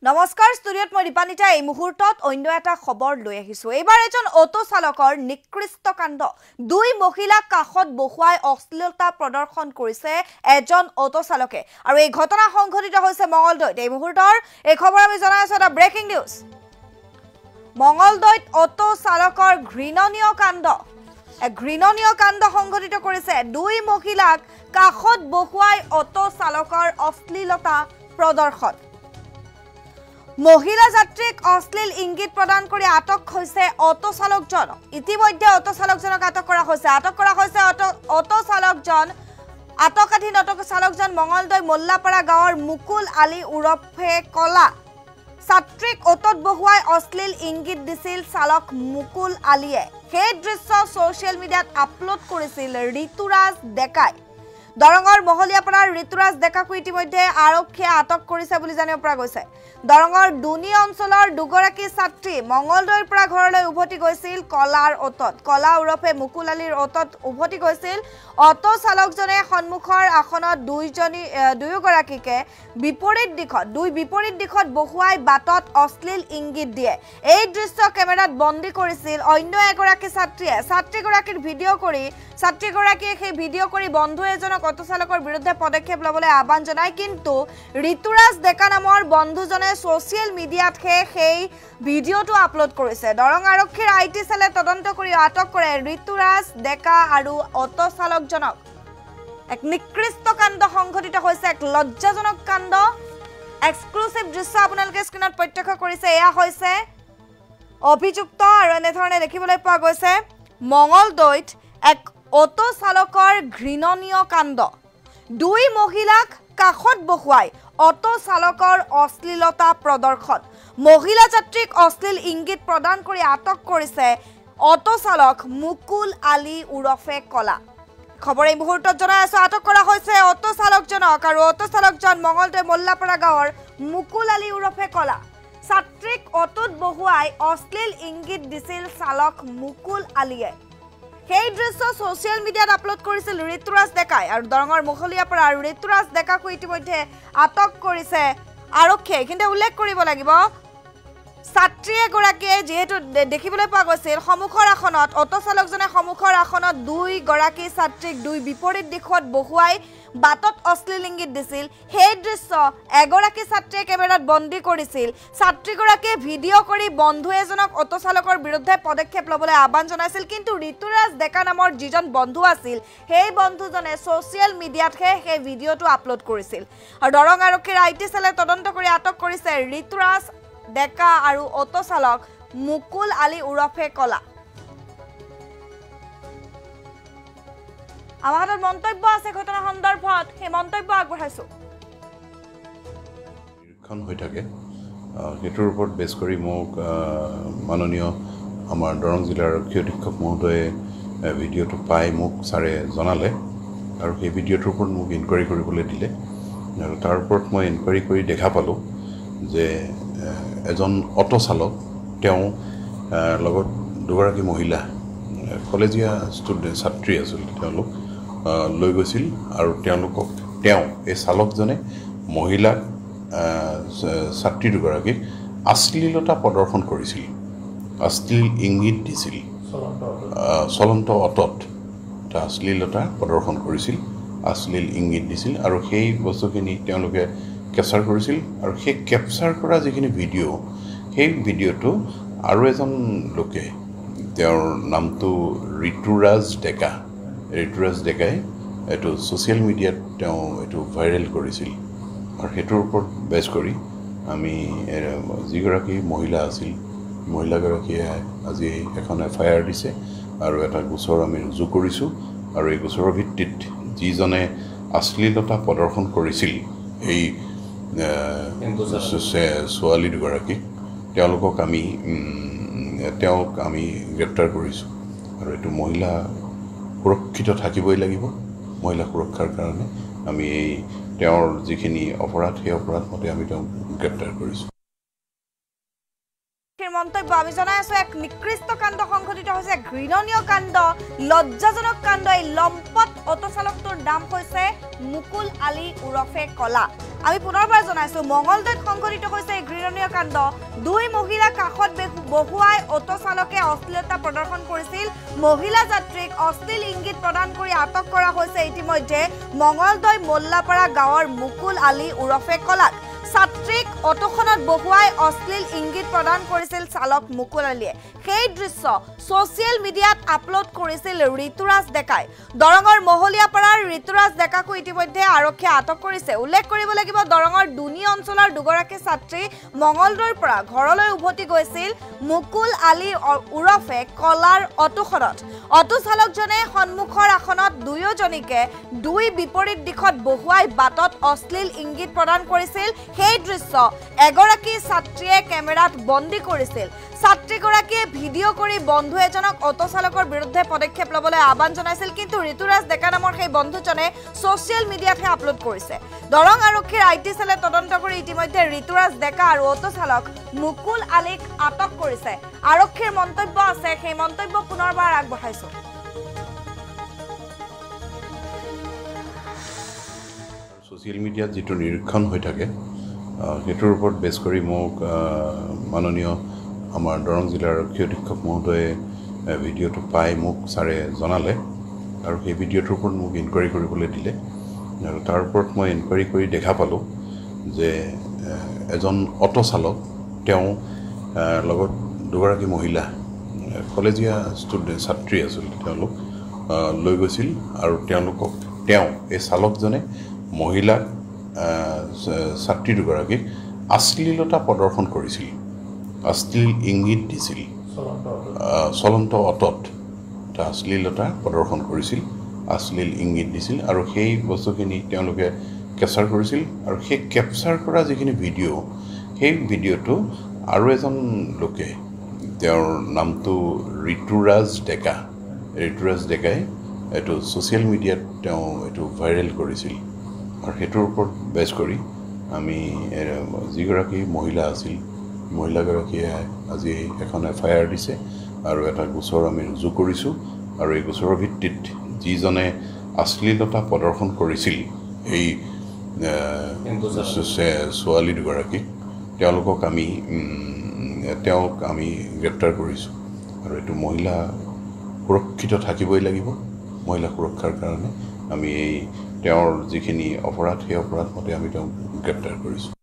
নমস্কাৰ ষ্টুডিঅ'ত মই দীপানিতা এই মুহূৰ্তত অন্য এটা খবৰ লৈ আহিছো এইবাৰ এজন অটো চালকৰ নিকৃষ্ট কাণ্ড দুই মহিলাক কাখত বহুৱাই অশ্লীলতা প্ৰদৰ্শন কৰিছে এজন অটো চালকে আৰু এই ঘটনা সংঘটিত হৈছে মঙ্গলদৈত এই মুহূৰ্তৰ এই খবৰ আমি জনাই আছো এটা ব্ৰেকিং নিউজ মঙ্গলদৈত অটো চালকৰ ঘৃণনীয় কাণ্ড সংঘটিত কৰিছে দুই মহিলাক কাখত বহুৱাই অটো চালকৰ অশ্লীলতা প্ৰদৰ্শন মহিলা যাত্ৰীক অশ্লীল ইংগিত প্ৰদান কৰি আটক হৈছে অটো চালকজন ইতিমধ্যে অটো চালকজনক আটক কৰা হৈছে অটো চালকজন মঙ্গলদৈ মোল্লাপাৰা গাঁৱৰ মুকুল আলী উৰফে কলা ছাত্ৰীক অটোত বহুৱাই অশ্লীল ইংগিত দিছিল চালক মুকুল আলীয়ে সেই দৃশ্য সোশ্যাল মিডিয়াত আপলোড কৰিছিল ঋতুৰাজ ডেকাই দৰঙৰ মহলিয়াপাৰাৰ ঋতুৰাজ ডেকাক ইতিমধ্যে আৰক্ষীয়ে আটক কৰিছে বুলি জানিব পৰা গৈছে দৰঙৰ দুনি অঞ্চলৰ দুগৰাকী ছাত্ৰী মঙ্গলদৈৰ পৰা ঘৰলৈ উভতি গৈছিল কলা উৰফে মুকুল আলীৰ অটোত উভতি গৈছিল অটো চালকজনে সন্মুখৰ আসনত দুয়োগৰাকীকে বিপৰীত দিশত বহুৱাই বাটত অশ্লীল ইংগিত দিয়ে এই দৃশ্য কেমেৰাত বন্দী কৰিছিল অন্য এগৰাকী ছাত্ৰীয়ে ছাত্ৰীগৰাকীৰ ভিডিঅ' কৰি বন্ধু এজনক অটো চালকৰ বিৰুদ্ধে পদক্ষেপ লবলৈ আহ্বান জনায় কিন্তু ঋতুৰাজ ডেকা নামৰ বন্ধুজনে সোশ্যাল মিডিয়াত সেই ভিডিঅ'টো আপলোড কৰিছে দৰং আৰক্ষীৰ আইটি সেলে তদন্ত কৰি আটক কৰে ঋতুৰাজ ডেকা আৰু অটো চালকজনক এক নিকৃষ্ট কাণ্ড সংঘটিত হৈছে এক লজ্জাজনক কাণ্ড এক্সক্লুসিভ দৃশ্য আপোনালোকে স্ক্ৰিনত প্ৰত্যক্ষ কৰিছে এয়া হৈছে অভিযুক্ত আৰু এনেধৰণে দেখিবলৈ পোৱা গৈছে মঙ্গলদৈত এক অটো চালকৰ ঘৃণনীয় কাণ্ড দুই মহিলাক কাখত বহুৱাই অটো চালকৰ অশ্লীলতা প্ৰদৰ্শন মহিলা যাত্ৰীক অশ্লীল ইংগিত প্ৰদান কৰি আটক কৰিছে অটো চালক মুকুল আলী উৰফে কলা খবৰ এই মুহূৰ্তত জনাই আছো আটক কৰা হৈছে অটো চালকজনক আৰু অটো চালকজন মঙ্গলদৈ মোল্লাপাৰা গাঁৱৰ মুকুল আলী উৰফে কলা ছাত্ৰীক অটোত বহুৱাই অশ্লীল ইংগিত দিছিল চালক মুকুল আলীয়ে সেই দৃশ্য সোশ্যাল মিডিয়াত আপলোড কৰিছিল ঋতুৰাজ ডেকাই আৰু দৰঙৰ মহলিয়াপাৰা ঋতুৰাজ ডেকাক ইতিমধ্যে আটক কৰিছে আৰক্ষীয়ে কিন্তু উল্লেখ কৰিব লাগিব ছাত্ৰী এগৰাকীয়ে যেহেতু দেখিবলৈ পোৱা গৈছিল সন্মুখৰ আসনত অটো চালকজনে সন্মুখৰ আসনত দুই গৰাকী ছাত্ৰীক দুই বিপৰীত দিশত বহুৱাই বাটত অশ্লীল ইংগিত দিছিল সেই দৃশ্য এগৰাকী ছাত্ৰীয়ে কেমেৰাত বন্দী কৰিছিল ছাত্ৰীগৰাকীয়ে ভিডিঅ' কৰি বন্ধু এজনক অটো চালকৰ বিৰুদ্ধে পদক্ষেপ লবলৈ আহ্বান জনাইছিল কিন্তু ঋতুৰাজ ডেকা নামৰ যিজন বন্ধু আছিল সেই বন্ধুজনে সোশ্যাল মিডিয়াত সেই ভিডিঅ'টো আপলোড কৰিছিল আৰু দৰং আৰক্ষীৰ আইটি সেলে তদন্ত কৰি আটক কৰিছে ঋতুৰাজ ডেকা আৰু অটো চালক মুকুল আলী উৰফে কলা আমাৰ হাতত মন্তব্য আছে ঘটনা সন্দৰ্ভত সেই মন্তব্য আগবঢ়াইছো নিৰীক্ষণ হৈ থাকে হেতুৰ ওপৰত বেছ কৰি মোক মাননীয় আমাৰ দৰং জিলাৰ আৰক্ষী অধীক্ষক মহোদয়ে ভিডিঅ'টো পাই মোক ছাৰে জনালে আৰু সেই ভিডিঅ'টোৰ ওপৰত মোক ইনকুৱাৰী কৰিবলৈ দিলে আৰু তাৰ ওপৰত মই ইনকুৱাৰী কৰি দেখা পালোঁ যে এজন অটো চালক তেওঁ লগত দুগৰাকী মহিলা কলেজীয়া ছাত্ৰী আছিল তেওঁলোক লৈ গৈছিল আৰু এই চালকজনে মহিলাক ছাত্ৰী দুগৰাকীক অশ্লীলতা প্ৰদৰ্শন কৰিছিল অশ্লীল ইংগিত দিছিল চলন্ত অটত এটা অশ্লীলতা প্ৰদৰ্শন কৰিছিল অশ্লীল ইংগিত দিছিল আৰু সেই বস্তুখিনি তেওঁলোকে কেপচাৰ কৰিছিল আৰু সেই কেপচাৰ কৰা যিখিনি ভিডিঅ' সেই ভিডিঅ'টো আৰু এজন লোকে তেওঁৰ নামটো ঋতুৰাজ ডেকাই এইটো ছ'চিয়েল মিডিয়াত তেওঁ এইটো ভাইৰেল কৰিছিল আৰু সেইটোৰ ওপৰত বেছ কৰি আমি যিগৰাকী মহিলা আছিল মহিলাগৰাকীয়ে আজি এখন FIR দিছে আৰু এটা গোচৰ আমি ৰুজু কৰিছোঁ আৰু এই গোচৰৰ ভিত্তিত যিজনে অশ্লীলতা প্ৰদৰ্শন কৰিছিল এই ছোৱালী দুগৰাকীক তেওঁলোক আমি গ্ৰেপ্তাৰ কৰিছোঁ আৰু এইটো মহিলা সুৰক্ষিত থাকিবই লাগিব মহিলা সুৰক্ষাৰ কাৰণে আমি তেওঁৰ যিখিনি অপৰাধ সেই অপৰাধ মতে আমি তেওঁক গ্ৰেপ্তাৰ কৰিছোঁ মন্তব্য আমি জনাই আছো এক নিকৃষ্ট কাণ্ড সংঘটিত হৈছে ঘৃণনীয় কাণ্ড লজ্জাজনক কাণ্ড এই লম্পট অটো চালকটোৰ নাম হৈছে মুকুল আলী উৰফে কলা আমি পুনৰবাৰ জনাইছো মঙ্গলদৈত সংঘটিত হৈছে অনিৰণীয় কাণ্ড দুই মহিলা কাষত বহুৱাই অটো চালকে অশ্লীলতা প্ৰদৰ্শন কৰিছিল মহিলা যাত্ৰীক অশ্লীল ইংগিত প্ৰদান কৰি আটক কৰা হৈছে ইতিমধ্যে মঙলদৈ মোল্লাপাৰা গাঁৱৰ মুকুল আলী উৰফে কলাক ছাত্ৰীক অটোখনত বহুৱাই অশ্লীল ইংগিত প্ৰদান কৰিছিল চালক মুকুল আলীয়ে সেই দৃশ্য সোশ্যাল মিডিয়াত আপলোড কৰিছিল ঋতুৰাজ ডেকাই দৰঙৰ মহলিয়াপাৰাৰ ঋতুৰাজ ডেকাকো ইতিমধ্যে আৰক্ষীয়ে আটক কৰিছে উল্লেখ কৰিব লাগিব দৰঙৰ দুনি অঞ্চলৰ দুগৰাকী ছাত্ৰী মঙলদৈৰ পৰা ঘৰলৈ উভতি গৈছিল মুকুল আলী উৰফে কলাৰ অটোখনত অটো চালকজনে সন্মুখৰ আসনত দুয়োজনীকে দুই বিপৰীত দিশত বহুৱাই বাটত অশ্লীল ইংগিত প্ৰদান কৰিছিল সেই দৃশ্য এগৰাকী ছাত্ৰীয়ে কেমেৰাত বন্দী কৰিছিল ছাত্ৰীগৰাকীয়ে ভিডিঅ' কৰি বন্ধু এজনক অটো চালকৰ বিৰুদ্ধে পদক্ষেপ ল'বলৈ আহ্বান জনাইছিল কিন্তু ঋতুৰাজ ডেকা নামৰ সেই বন্ধুজনে সোশ্যাল মিডিয়াতহে আপলোড কৰিছে দৰং আৰক্ষীৰ আইটি সেলে তদন্ত কৰি ইতিমধ্যে ঋতুৰাজ ডেকা আৰু অটো চালক মুকুল আলীক আটক কৰিছে আৰক্ষীৰ মন্তব্য আছে সেই মন্তব্য পুনৰবাৰ আগবঢ়াইছো সোশ্যাল মিডিয়াত যেটো নিৰীক্ষণ হৈ থাকে হেতুৰ ওপৰত বেছ কৰি মোক মাননীয় আমাৰ দৰং জিলাৰ আৰক্ষী অধীক্ষক মহোদয়ে ভিডিঅ'টো পাই মোক ছাৰে জনালে আৰু সেই ভিডিঅ'টোৰ ওপৰত মোক ইনকুৱাৰী কৰিবলৈ দিলে আৰু তাৰ ওপৰত মই ইনকুৱাৰী কৰি দেখা পালোঁ যে এজন অটো চালক তেওঁ লগত দুগৰাকী মহিলা কলেজীয়া ছাত্ৰী আছিল তেওঁলোক লৈ গৈছিল আৰু তেওঁলোকক এই চালকজনে মহিলাক ছাত্ৰী দুগৰাকীক অশ্লীলতা প্ৰদৰ্শন কৰিছিল অশ্লীল ইংগিত দিছিল চলন্ত অটত এটা অশ্লীলতা প্ৰদৰ্শন কৰিছিল অশ্লীল ইংগিত দিছিল আৰু সেই বস্তুখিনি তেওঁলোকে কেপচাৰ কৰিছিল আৰু সেই কেপচাৰ কৰা যিখিনি ভিডিঅ' সেই ভিডিঅ'টো আৰু এজন লোকে তেওঁৰ নামটো ঋতুৰাজ ডেকাই এইটো ছ'চিয়েল মিডিয়াত তেওঁ এইটো ভাইৰেল কৰিছিল আৰু সেইটোৰ ওপৰত বেছ কৰি আমি যিগৰাকী মহিলা আছিল মহিলাগৰাকীয়ে আজি এখন FIR দিছে আৰু এটা গোচৰ আমি ৰুজু কৰিছোঁ আৰু এই গোচৰৰ ভিত্তিত যিজনে অশ্লীলতা প্ৰদৰ্শন কৰিছিল এই ছোৱালী দুগৰাকীক তেওঁলোক আমি গ্ৰেপ্তাৰ কৰিছোঁ আৰু এইটো মহিলা সুৰক্ষিত থাকিবই লাগিব মহিলা সুৰক্ষাৰ কাৰণে আমি তেওঁৰ যিখিনি অপৰাধ সেই অপৰাধ মতে আমি তেওঁক গ্ৰেপ্তাৰ কৰিছোঁ